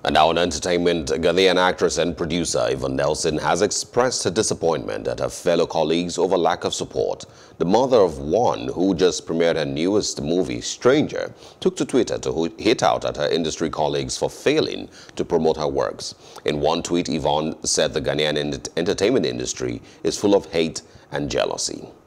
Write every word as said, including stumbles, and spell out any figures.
And now in entertainment, Ghanaian actress and producer Yvonne has expressed her disappointment at her fellow colleagues over lack of support. The mother of one, who just premiered her newest movie, Stranger, took to Twitter to hit out at her industry colleagues for failing to promote her works. In one tweet, Yvonne said the Ghanaian entertainment industry is full of hate and jealousy.